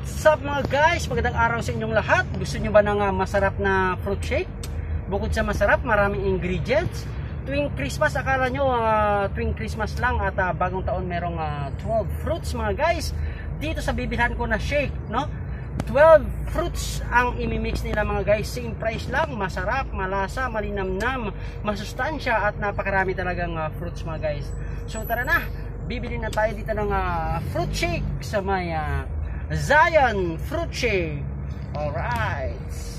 What's up mga guys? Magandang araw sa inyong lahat. Gusto nyo ba ng masarap na fruit shake? Bukod sa masarap, maraming ingredients. Tuwing Christmas, akala nyo tuwing Christmas lang at bagong taon merong 12 fruits mga guys. Dito sa bibilhan ko na shake, no? 12 fruits ang imimix nila mga guys. Same price lang, masarap, malasa, malinamnam, masustansya at napakarami talagang fruits mga guys. So tara na, bibili na tayo dito ng fruit shake sa may Zion Fruit Shake. Alright.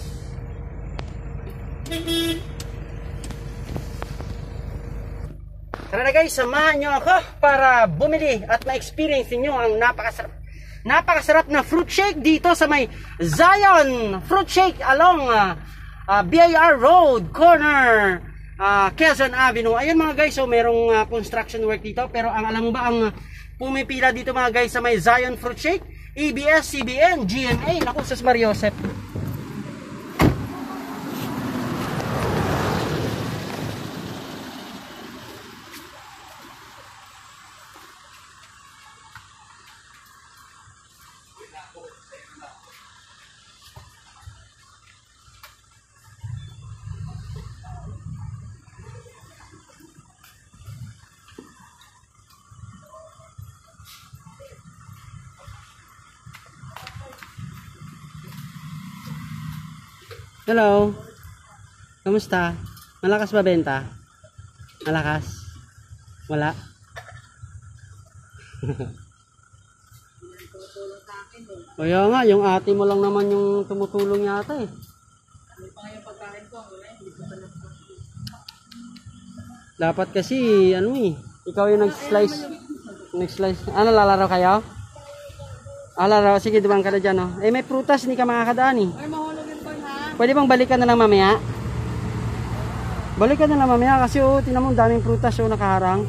Tara na guys, samahan nyo ako para bumili at ma-experience niyo ang napakasarap na fruit shake dito sa may Zion Fruit Shake along BIR Road, corner Quezon Avenue. Ayun mga guys, so merong construction work dito. Pero ang alam mo ba ang pumipila dito mga guys sa may Zion Fruit Shake? ABS-CBN, GMA, naku, Sus Mariosep. Hello. Kamusta? Malakas ba benta? Malakas? Wala? Kaya nga, yung ate mo lang naman yung tumutulong yata eh. Dapat kasi, ano eh, ikaw yung nag-slice. Ano, lalaro kayo? Lalaro, sige, dumang ka na dyan, oh. Eh, may prutas, hindi ka makakadaan eh. Pwede bang balikan na lang mamaya? Balikan na lang mamaya kasi tinan mo daming prutas nakaharang.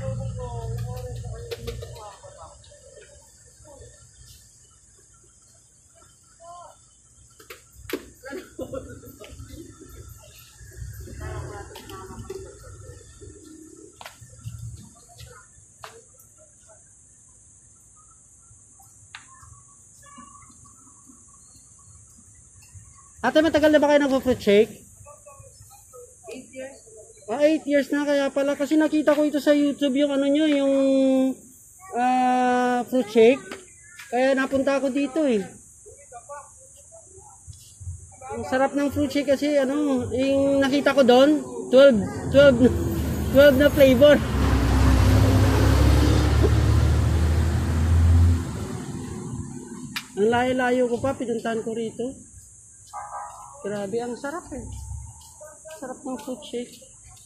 Ate, matagal na ba kayo nag-fruit shake? 8 years. 8 years na kaya pala. Kasi nakita ko ito sa YouTube yung ano nyo, yung fruit shake. Kaya napunta ako dito eh. Ang sarap ng fruit shake kasi ano, yung nakita ko doon, 12 na flavor. Ang layo-layo ko pa, pinuntahan ko rito. Grabe, ang sarap eh. Sarap ng fruit shake.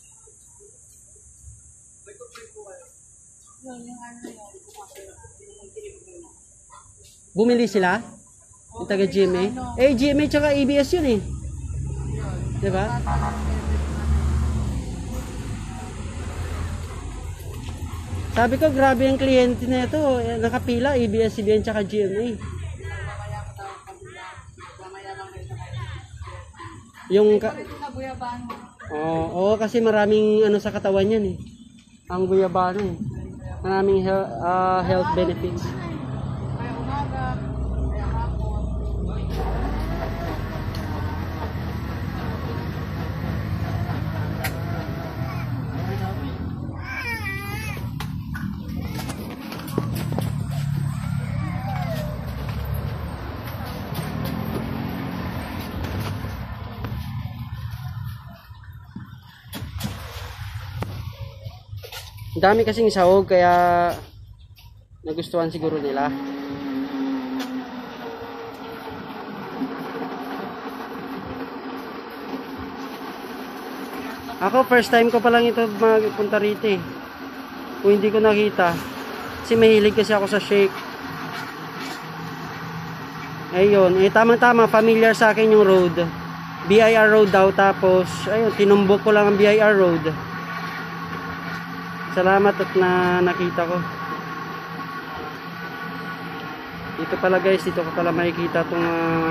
Bumili sila? Yung taga GMA? Eh, GMA tsaka ABS yun eh. Diba? Sabi ko, grabe ang kliyente na ito. Nakapila, ABS, CBN tsaka GMA. Yung oo, kasi maraming ano sa katawan yan eh. Ang guyabano eh. Maraming health benefits. Kaya umaga, kaya hapon. Dami kasing sahog kaya nagustuhan siguro nila. Ako first time ko pa lang ito magpunta rito eh. Kung hindi ko nakita. Kasi mahilig kasi ako sa shake. Ayun, eh tama-tama familiar sa akin yung road. BIR Road daw, tapos ayun, tinumbok ko lang ang BIR Road. Salamat at nakita ko. Dito pala guys, dito ko pala makikita itong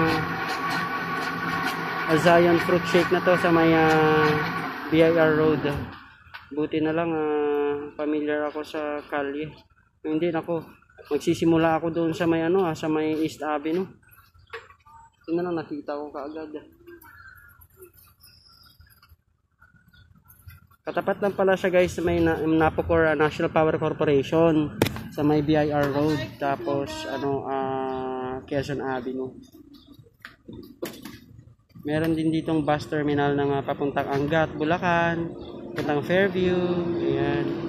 Zion Fruit Shake na to sa may BIR Road. Buti na lang familiar ako sa kalye. Hindi, nako, Magsisimula ako doon sa may ano, sa may East Avenue. Ito na lang nakita ko kaagad. Katapat lang pala siya guys sa may Napocor National Power Corporation sa may BIR Road, tapos ano Quezon Avenue. Meron din ditong bus terminal ng papuntang Angat, Bulacan, papuntang Fairview. Ayan.